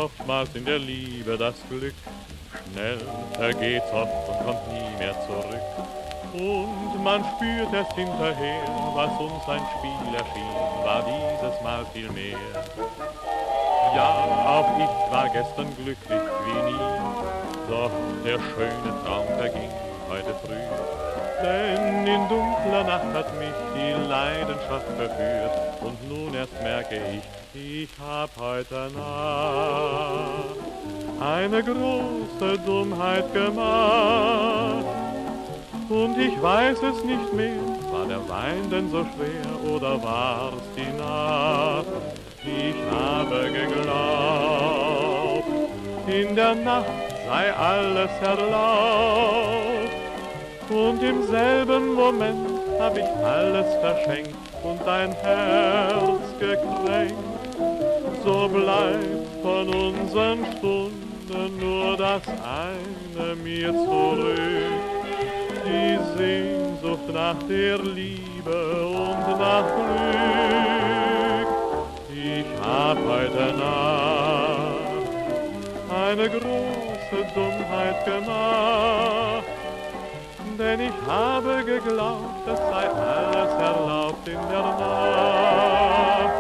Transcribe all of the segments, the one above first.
oftmals in der Liebe das Glück. Schnell vergeht's oft und kommt nie mehr zurück. Und man spürt erst hinterher, was uns ein Spiel erschien, war dieses Mal viel mehr. Ja, auch ich war gestern glücklich wie nie, doch der schöne Traum verging heute früh. Denn in dunkler Nacht hat mich die Leidenschaft verführt und nun erst merke ich hab heute Nacht eine große Dummheit gemacht. Und ich weiß es nicht mehr, war der Wein denn so schwer oder war's die Nacht? Ich habe geglaubt, in der Nacht sei alles erlaubt. Und im selben Moment hab ich alles verschenkt und dein Herz gekränkt. So bleibt von unseren Stunden nur das eine mir zurück. Die Sehnsucht nach der Liebe und nach Glück. Ich hab heute Nacht eine große Dummheit gemacht, denn ich habe geglaubt, es sei alles erlaubt in der Nacht.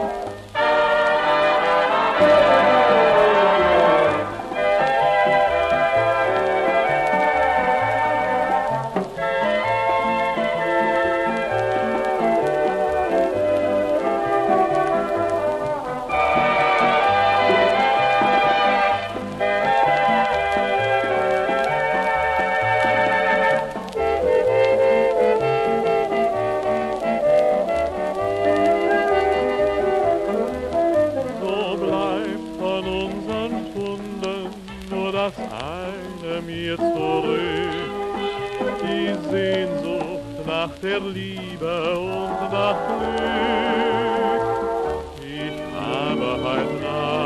Das eine mir zurück, die Sehnsucht nach der Liebe und nach Glück. Ich habe heute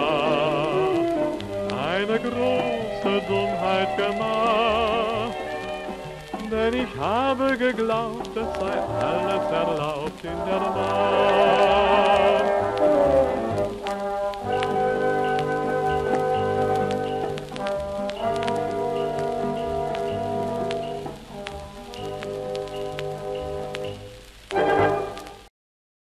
Nacht eine große Dummheit gemacht, denn ich habe geglaubt, es sei alles erlaubt in der Nacht.